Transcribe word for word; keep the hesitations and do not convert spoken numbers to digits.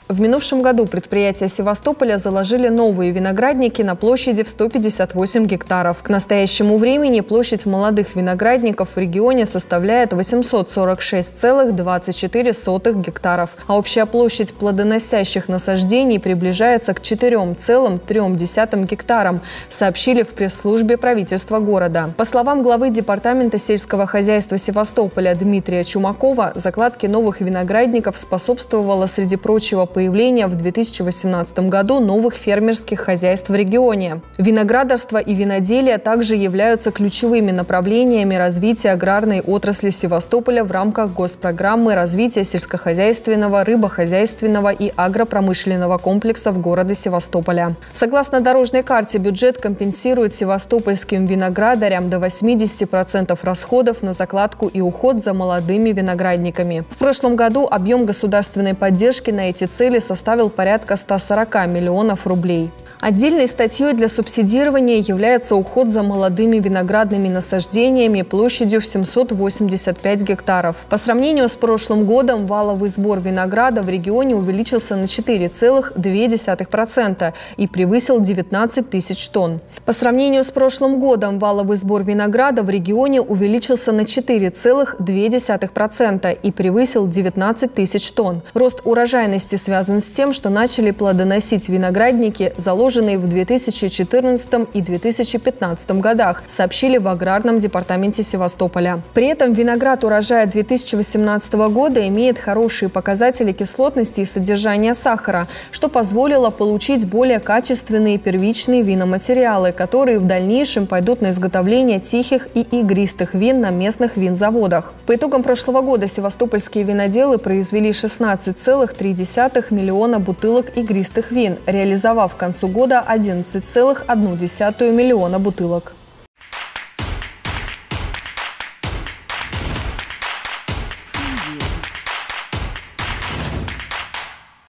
В минувшем году предприятия Севастополя заложили новые виноградники на площади в сто пятьдесят восемь гектаров. К настоящему времени площадь молодых виноградников в регионе составляет восемьсот сорок шесть целых двадцать четыре сотых гектаров, а общая площадь плодоносящих насаждений приближается к четырем целым трём десятым гектарам, сообщили в пресс-службе правительства города. По словам главы Департамента сельского хозяйства Севастополя Дмитрия Чумакова, закладке новых виноградников способствовало, среди прочего, появления в две тысячи восемнадцатом году новых фермерских хозяйств в регионе. Виноградарство и виноделие также являются ключевыми направлениями развития аграрной отрасли Севастополя в рамках госпрограммы развития сельскохозяйственного, рыбохозяйственного и агропромышленного комплексов города Севастополя. Согласно дорожной карте, бюджет компенсирует севастопольским виноградарям до восьмидесяти процентов расходов на закладку и уход за молодыми виноградниками. В прошлом году объем государственной поддержки на эти цели составил порядка ста сорока миллионов рублей. Отдельной статьей для субсидирования является уход за молодыми виноградными насаждениями площадью в семьсот восемьдесят пять гектаров. По сравнению с прошлым годом валовый сбор винограда в регионе увеличился на четыре целых две десятых процента и превысил девятнадцать тысяч тонн. По сравнению с прошлым годом валовый сбор винограда в регионе увеличился на четыре целых две десятых процента и превысил девятнадцать тысяч тонн. Рост урожайности связан с тем, что начали плодоносить виноградники, заложенные в две тысячи четырнадцатом и две тысячи пятнадцатом годах, сообщили в Аграрном департаменте Севастополя. При этом виноград урожая две тысячи восемнадцатого года имеет хорошие показатели кислотности и содержания сахара, что позволило получить более качественные первичные виноматериалы, которые в дальнейшем пойдут на изготовление тихих и игристых вин на местных винзаводах. По итогам прошлого года севастопольские виноделы произвели шестнадцать целых три десятых миллиона бутылок игристых вин, реализовав к концу года одиннадцать целых одну десятую миллиона бутылок.